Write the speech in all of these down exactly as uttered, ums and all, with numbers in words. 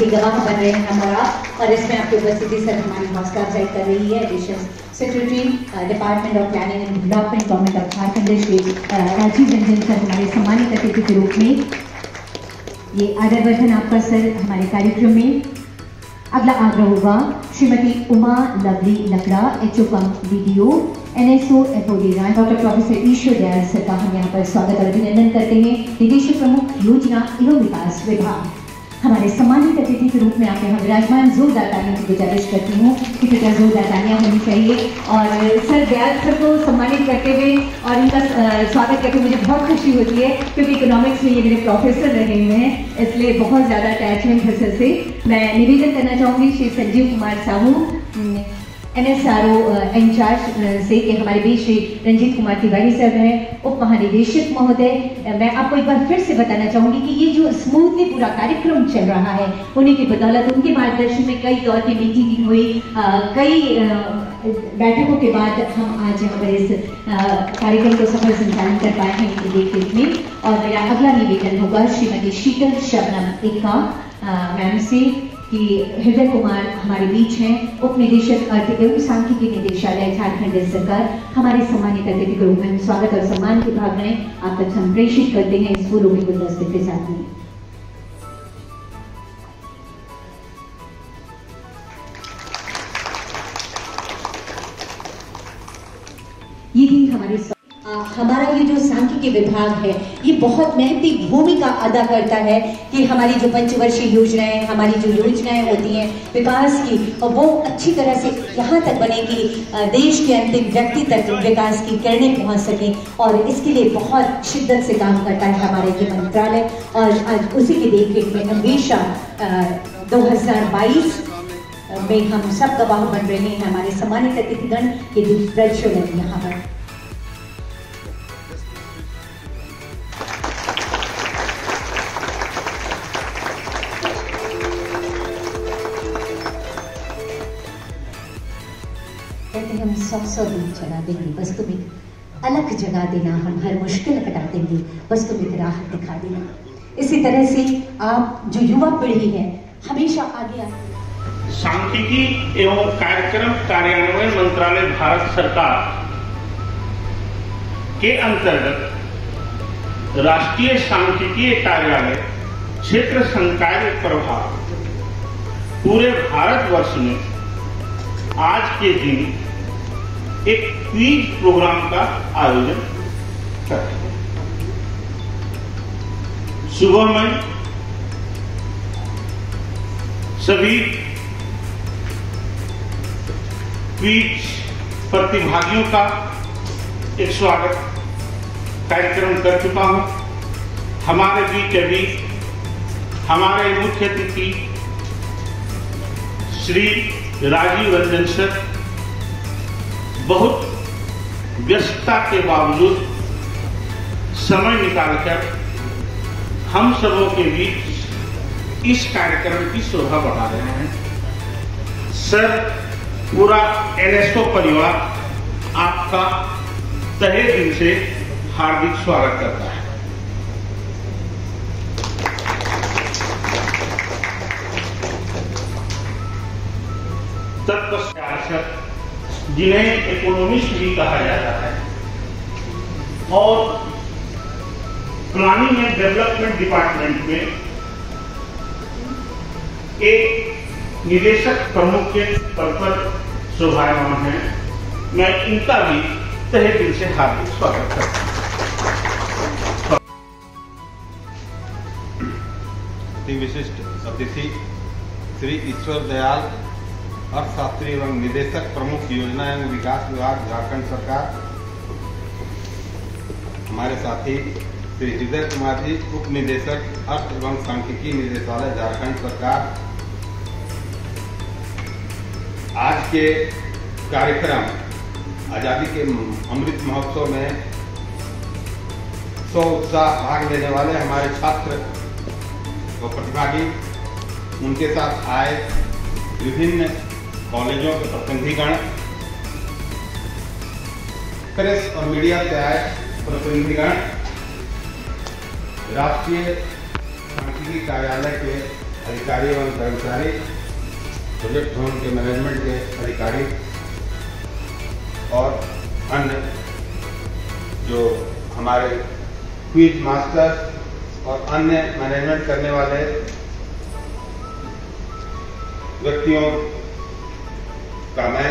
जी गवाह बन रहे हैं हमारा, और इसमें आपकी उपस्थिति सर हमारी हौसला अफजाई कर रही है। Additional secretary department of planning and development government of Jharkhand Shri Rajiv Ranjan sir हमारे सम्मानित अतिथि के रूप में ये आदरवर्धन आपका सर हमारे कार्यक्रम में। अगला आग्रह होगा श्रीमती उमा लवली लकड़ा, एच ओ पंप वीडियो, एन एस ओ एपोडेरा, doctor professor Ishwar Dayal sir का हम यहाँ पर स्वागत और अभिनंदन करते हैं। निदेशक प्रमुख योजना एवं विकास विभाग हमारे सम्मानित अतिथि के रूप में आप यहाँ विराजमान। जोरदार तालियों की गुजारिश करती हूँ कि बेटा जोरदार तालियां होनी चाहिए। और सर दयाल सर को सम्मानित करते हुए और इनका स्वागत करके मुझे बहुत खुशी होती है, क्योंकि इकोनॉमिक्स में ये मेरे प्रोफेसर रहे हुए हैं, इसलिए बहुत ज़्यादा अटैचमेंट है सर से। मैं निवेदन करना चाहूँगी Shri Sanjeev Kumar Sahu N S R O incharge से कि हमारे बीच श्री रंजीत कुमार तिवारी सर हैं, उप महानिदेशक महोदय। मैं आपको एक बार फिर से बताना चाहूँगी कि ये जो स्मूथली पूरा कार्यक्रम चल रहा है उन्हीं की बदौलत, उनके मार्गदर्शन में कई दौर की मीटिंग हुई, कई बैठकों के बाद हम आज यहाँ पर इस कार्यक्रम को सफल संचालन कर पाए हैं इनके देख रेख में। और मेरा अगला निवेदन होगा श्रीमती शीतल शबनम इक्का मैम से कि हृदय कुमार हमारे बीच हैं, उप निदेशक अर्थ एवं सांख्यिकी निदेशालय झारखंड सरकार, हमारे सम्मानित अतिथि के रूप में स्वागत और सम्मान की भावनाएं आप तक संप्रेषित करते हैं इस फूलों के गुलदस्ते के साथ में। ये भी हमारे हमारा ये जो सांख्यिकी विभाग है ये बहुत महत्वपूर्ण भूमिका अदा करता है कि हमारी जो पंचवर्षीय योजनाएं, हमारी जो योजनाएं होती हैं विकास की, और वो अच्छी तरह से यहाँ तक बने कि देश के अंतिम व्यक्ति तक विकास की किरणें पहुँच सकें। और इसके लिए बहुत शिद्दत से काम करता है हमारे ये मंत्रालय, और आज उसी के देख रेख में हमेशा दो हजार बाईस में हम सब गवाह बन रहे हैं। हमारे सम्मानित अतिथिगण के प्रज्वलन यहाँ पर हम सौ सौ दिन चला देंगे, बस तुम एक अलग जगा देना, हम हर मुश्किल कटा देंगे, बस तुम एक राह दिखा देना। इसी तरह से आप जो युवा पीढ़ी है हमेशा आगे आए। सांख्यिकी एवं कार्यक्रम कार्यान्वयन मंत्रालय भारत सरकार के अंतर्गत राष्ट्रीय सांख्यिकीय कार्यालय क्षेत्र संकाय प्रभाग पूरे भारतवर्ष में आज के दिन एक क्विज प्रोग्राम का आयोजन करते हैं। सुबह में सभी क्विज प्रतिभागियों का एक स्वागत कार्यक्रम कर चुका हूं। हमारे बीच अभी हमारे मुख्य अतिथि श्री राजीव रंजन सर बहुत व्यस्तता के बावजूद समय निकालकर हम सबों के बीच इस कार्यक्रम की शोभा बढ़ा रहे हैं। सर, पूरा एन एस ओ परिवार आपका तहे दिल से हार्दिक स्वागत करता है। तत्पश्चात जिन्हें इकोनॉमिस्ट भी कहा जाता है और प्लानिंग एंड डेवलपमेंट डिपार्टमेंट में एक निदेशक प्रमुख के पद पर शोभायमान हैं, मैं इनका भी तहे दिल से हार्दिक स्वागत करता हूं। अति विशिष्ट अतिथि श्री ईश्वर दयाल, अर्थशास्त्री एवं निदेशक प्रमुख योजना एवं विकास विभाग झारखंड सरकार, हमारे साथी श्री हृदय कुमार जी, उप निदेशक अर्थ एवं सांख्यिकी निदेशालय झारखंड सरकार। आज के कार्यक्रम आजादी के अमृत महोत्सव में सौ उत्साह भाग लेने वाले हमारे छात्र व प्रतिभागी, उनके साथ आए विभिन्न कॉलेजों के प्रतिनिधिगण, प्रेस और मीडिया से आए प्रतिनिधिगण, राष्ट्रीय सांख्यिकी कार्यालय के अधिकारी एवं कर्मचारी, प्रोजेक्ट जोन के मैनेजमेंट के अधिकारी और अन्य जो हमारे क्विज मास्टर और अन्य मैनेजमेंट करने वाले व्यक्तियों का मैं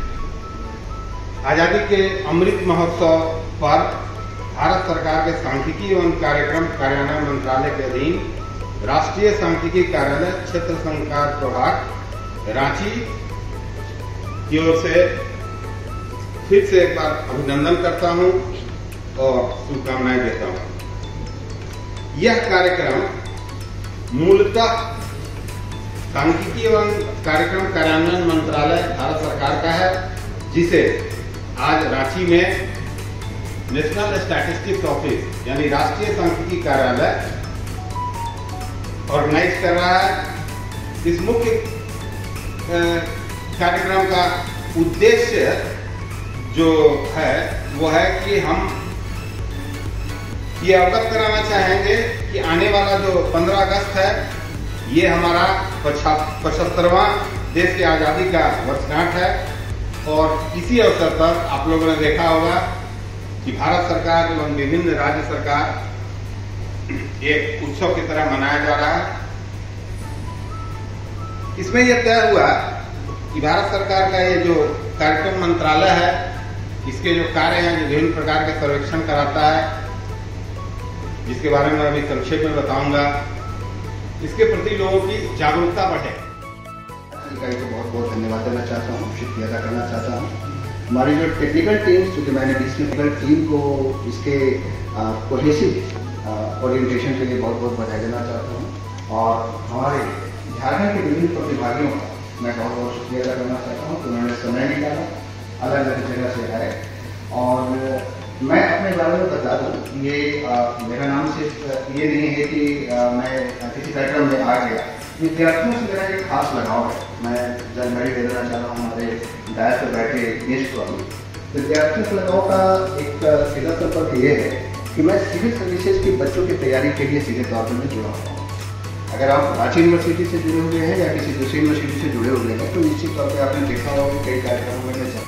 आजादी के अमृत महोत्सव पर भारत सरकार के सांख्यिकी एवं कार्यक्रम कार्यान्वयन मंत्रालय के अधीन राष्ट्रीय सांख्यिकी कार्यालय क्षेत्र संचार प्रभाग रांची की ओर से फिर से एक बार अभिनंदन करता हूं और शुभकामनाएं देता हूं। यह कार्यक्रम मूलतः सांख्यिकी एवं कार्यक्रम कार्यान्वयन मंत्रालय भारत सरकार का है, जिसे आज रांची में नेशनल स्टैटिस्टिक्स ऑफिस यानी राष्ट्रीय सांख्यिकी कार्यालय ऑर्गेनाइज कर रहा है। इस मुख्य कार्यक्रम का उद्देश्य जो है वो है कि हम ये अवगत कराना चाहेंगे कि आने वाला जो पंद्रह अगस्त है ये हमारा पचहत्तरवां देश की आज़ादी का वर्षगांठ है और इसी अवसर पर आप लोगों ने देखा होगा कि भारत सरकार एवं विभिन्न राज्य सरकार एक उत्सव की तरह मनाया जा रहा है। इसमें यह तय हुआ कि भारत सरकार का ये जो कार्यक्रम मंत्रालय है, इसके जो कार्य हैं, जो विभिन्न प्रकार के सर्वेक्षण कराता है, जिसके बारे में अभी संक्षेप में बताऊंगा, इसके प्रति लोगों की जागरूकता बढ़े। अधिकारी को बहुत बहुत धन्यवाद देना चाहता हूँ, शुक्रिया अदा करना चाहता हूँ। हमारी जो टेक्निकल टीम, चूँकि मैंने टेक्निकल टीम को इसके कोहेसिव ओरिएंटेशन के लिए बहुत बहुत बधाई देना चाहता हूँ और हमारे झारखंड के विभिन्न प्रतिभागियों का मैं बहुत बहुत शुक्रिया अदा करना चाहता हूँ कि उन्होंने समय निकाला, अलग अलग जगह से आए। और मैं अपने बारे में बता दूँ, ये आ, मेरा नाम सिर्फ ये नहीं है कि आ, मैं किसी कार्यक्रम में आ गया। विद्यार्थियों से मेरा एक खास लगाव है। मैं जानकारी दे देना चाह रहा हूँ हमारे डायस पर बैठे गेस्ट को। विद्यार्थियों से लगाव का एक सीधा संपर्क ये है कि मैं सिविल सर्विसेज के बच्चों की तैयारी के लिए सीधे तौर पर जुड़ा हुआ हूँ। अगर आप रांची यूनिवर्सिटी से जुड़े हुए हैं या किसी दूसरी यूनिवर्सिटी से जुड़े हुए हैं तो निश्चित तौर पर आपने देखा होगा कई कार्यक्रमों में मैं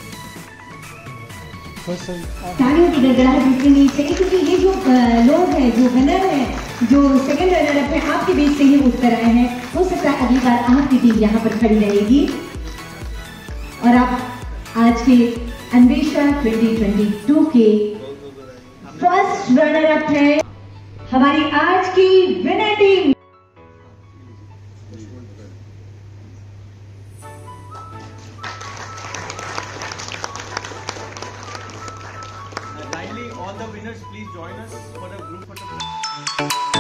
तालियों की गड़गड़ाहट जितनी नहीं चाहिए, क्योंकि ये जो लोग हैं, जो विनर हैं, जो सेकंड रनर अप हैं, आपके बीच से ही उत्तर आए हैं। हो सकता है अगली बार आपकी टीम यहाँ पर खड़ी रहेगी और आप आज के अन्वेषा ट्वेंटी ट्वेंटी टू के फर्स्ट रनर अप है हमारी आज की winner team. All the winners, please join us for the group photo.